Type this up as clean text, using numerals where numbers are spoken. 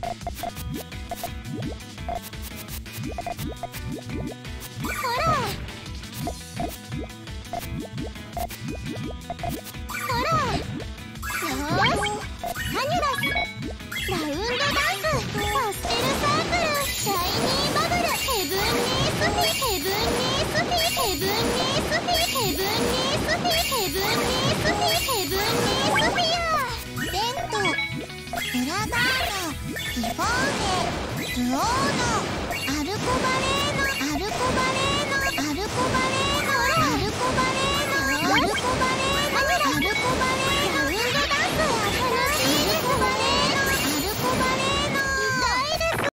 ほらほら、よーし、ハニュラス、ラウンドダンス、パステルサークル、シャイニーバブル、ヘブンニースフィ、ヘブンニースフィ、ヘブンニースフィ、ヘブンニースフィ、ヘブンニースフィ、ヘブンニースフィア、ベント、ブラバーノ、リフォーネ、ルオーノ、アルコバ